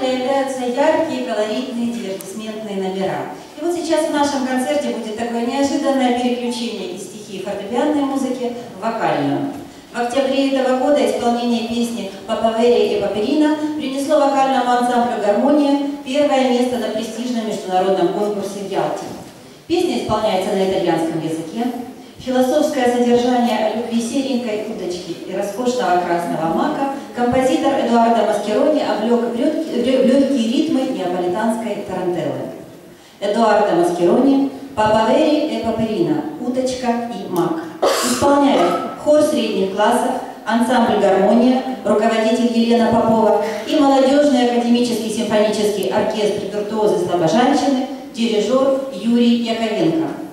спектакля являются яркие, колоритные, дивертисментные номера. И вот сейчас в нашем концерте будет такое неожиданное переключение из стихии фортепианной музыки в вокальную. В октябре этого года исполнение песни «Папавери и Паперина» принесло вокальному ансамблю «Гармония» первое место на престижном международном конкурсе в Ялте. Песня исполняется на итальянском языке. Философское содержание о любви серенькой удочки и роскошного красного мака композитор Эдуардо Маскерони облег в легкие ритмы неаполитанской тарантеллы. Эдуардо Маскерони, «Папавери и Паперина», «Удочка и мак». Исполняет хор средних классов, ансамбль «Гармония», руководитель Елена Попова и молодежный академический симфонический оркестр «Виртуозы Слобожанщины», дирижер Юрий Яковенко.